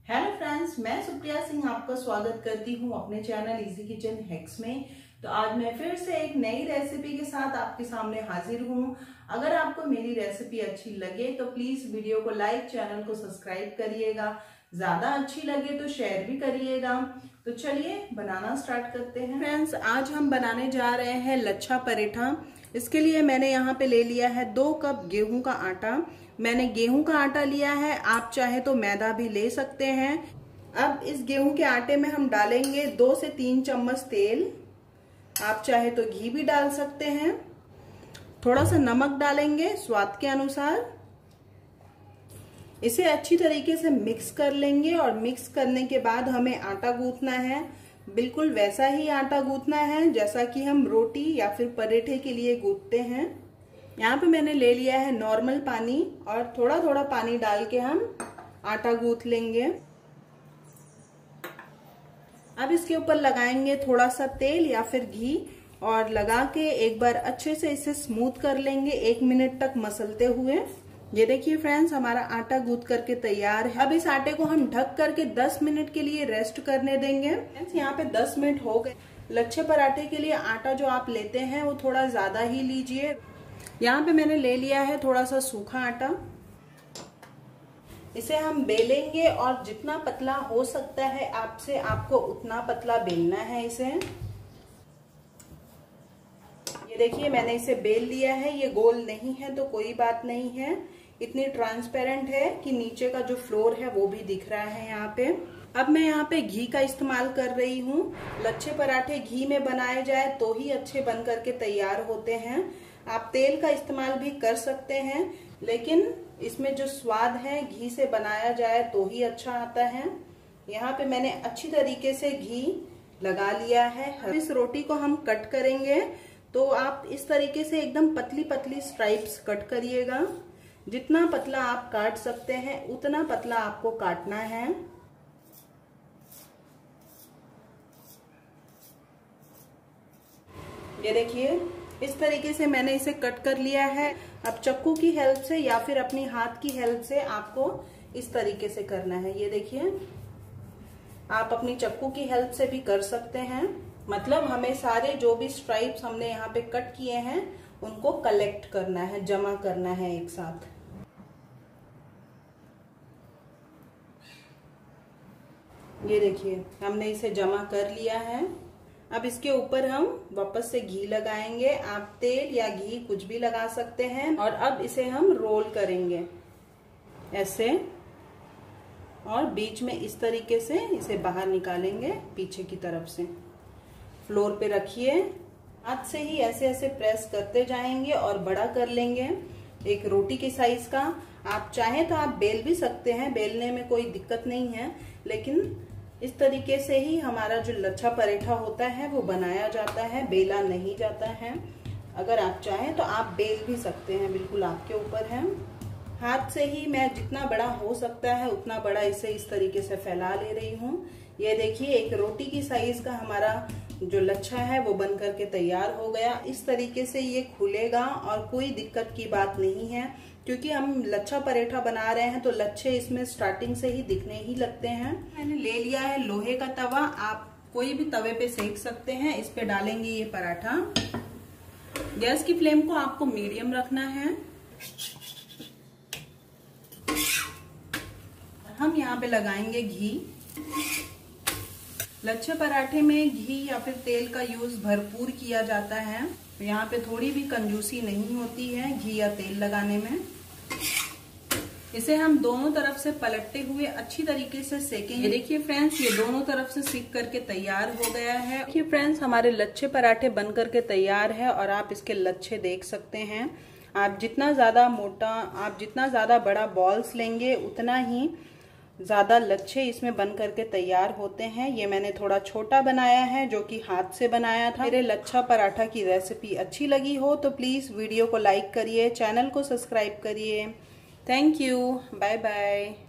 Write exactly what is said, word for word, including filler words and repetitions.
Hello friends, मैं सुप्रिया सिंह आपका स्वागत करती हूं अपने चैनल इजी किचन हैक्स में। तो आज मैं फिर से एक नई रेसिपी के साथ आपके सामने हाजिर हूं। अगर आपको मेरी रेसिपी अच्छी लगे तो प्लीज वीडियो को लाइक, चैनल को सब्सक्राइब करिएगा। ज्यादा अच्छी लगे तो शेयर भी करिएगा। तो चलिए बनाना स्टार्ट करते हैं। फ्रेंड्स, आज हम बनाने जा रहे हैं लच्छा पराठा। इसके लिए मैंने यहाँ पे ले लिया है दो कप गेहूं का आटा। मैंने गेहूं का आटा लिया है, आप चाहे तो मैदा भी ले सकते हैं। अब इस गेहूं के आटे में हम डालेंगे दो से तीन चम्मच तेल। आप चाहे तो घी भी डाल सकते हैं। थोड़ा सा नमक डालेंगे स्वाद के अनुसार। इसे अच्छी तरीके से मिक्स कर लेंगे और मिक्स करने के बाद हमें आटा गूंथना है। बिल्कुल वैसा ही आटा गूंथना है जैसा कि हम रोटी या फिर पराठे के लिए गूंथते हैं। यहाँ पे मैंने ले लिया है नॉर्मल पानी और थोड़ा थोड़ा पानी डाल के हम आटा गूंथ लेंगे। अब इसके ऊपर लगाएंगे थोड़ा सा तेल या फिर घी और लगा के एक बार अच्छे से इसे स्मूथ कर लेंगे, एक मिनट तक मसलते हुए। ये देखिए फ्रेंड्स, हमारा आटा गूंथ करके तैयार है। अब इस आटे को हम ढक करके दस मिनट के लिए रेस्ट करने देंगे। फ्रेंड्स, यहाँ पे दस मिनट हो गए। लच्छे पराठे के लिए आटा जो आप लेते हैं वो थोड़ा ज्यादा ही लीजिए। यहाँ पे मैंने ले लिया है थोड़ा सा सूखा आटा। इसे हम बेलेंगे और जितना पतला हो सकता है आपसे आपको उतना पतला बेलना है इसे। ये देखिए मैंने इसे बेल लिया है। ये गोल नहीं है तो कोई बात नहीं है, इतनी ट्रांसपेरेंट है कि नीचे का जो फ्लोर है वो भी दिख रहा है यहाँ पे। अब मैं यहाँ पे घी का इस्तेमाल कर रही हूँ। लच्छे पराठे घी में बनाए जाए तो ही अच्छे बन करके तैयार होते हैं। आप तेल का इस्तेमाल भी कर सकते हैं, लेकिन इसमें जो स्वाद है घी से बनाया जाए तो ही अच्छा आता है। यहाँ पे मैंने अच्छी तरीके से घी लगा लिया है। इस रोटी को हम कट करेंगे तो आप इस तरीके से एकदम पतली पतली स्ट्राइप्स कट करिएगा। जितना पतला आप काट सकते हैं उतना पतला आपको काटना है। ये देखिए इस तरीके से मैंने इसे कट कर लिया है। अब चक्कू की हेल्प से या फिर अपनी हाथ की हेल्प से आपको इस तरीके से करना है। ये देखिए, आप अपनी चक्कू की हेल्प से भी कर सकते हैं। मतलब हमें सारे जो भी स्ट्राइप्स हमने यहाँ पे कट किए हैं उनको कलेक्ट करना है, जमा करना है एक साथ। ये देखिए हमने इसे जमा कर लिया है। अब इसके ऊपर हम वापस से घी लगाएंगे। आप तेल या घी कुछ भी लगा सकते हैं। और अब इसे हम रोल करेंगे ऐसे और बीच में इस तरीके से इसे बाहर निकालेंगे पीछे की तरफ से। फ्लोर पे रखिए, हाथ से ही ऐसे ऐसे प्रेस करते जाएंगे और बड़ा कर लेंगे एक रोटी के साइज का। आप चाहें तो आप बेल भी सकते हैं, बेलने में कोई दिक्कत नहीं है, लेकिन इस तरीके से ही हमारा जो लच्छा पराठा होता है वो बनाया जाता है, बेला नहीं जाता है। अगर आप चाहें तो आप बेल भी सकते हैं, बिल्कुल आपके ऊपर है। हाथ से ही मैं जितना बड़ा हो सकता है उतना बड़ा इसे इस तरीके से फैला ले रही हूँ। ये देखिए एक रोटी की साइज का हमारा जो लच्छा है वो बन करके तैयार हो गया। इस तरीके से ये खुलेगा और कोई दिक्कत की बात नहीं है, क्योंकि हम लच्छा पराठा बना रहे हैं तो लच्छे इसमें स्टार्टिंग से ही दिखने ही लगते हैं। मैंने ले लिया है लोहे का तवा। आप कोई भी तवे पे सेक सकते हैं। इस पे डालेंगे ये पराठा। गैस की फ्लेम को आपको मीडियम रखना है। हम यहाँ पे लगाएंगे घी। लच्छे पराठे में घी या फिर तेल का यूज भरपूर किया जाता है, तो यहाँ पे थोड़ी भी कंजूसी नहीं होती है घी या तेल लगाने में। इसे हम दोनों तरफ से पलटते हुए अच्छी तरीके से सेकेंगे। देखिए फ्रेंड्स, ये दोनों तरफ से सिक करके तैयार हो गया है। देखिए फ्रेंड्स, हमारे लच्छे पराठे बन करके तैयार है और आप इसके लच्छे देख सकते हैं। आप जितना ज्यादा मोटा, आप जितना ज्यादा बड़ा बॉल्स लेंगे उतना ही ज्यादा लच्छे इसमें बन करके तैयार होते हैं। ये मैंने थोड़ा छोटा बनाया है जो कि हाथ से बनाया था। मेरे लच्छा पराठा की रेसिपी अच्छी लगी हो तो प्लीज वीडियो को लाइक करिए, चैनल को सब्सक्राइब करिए। Thank you, bye bye.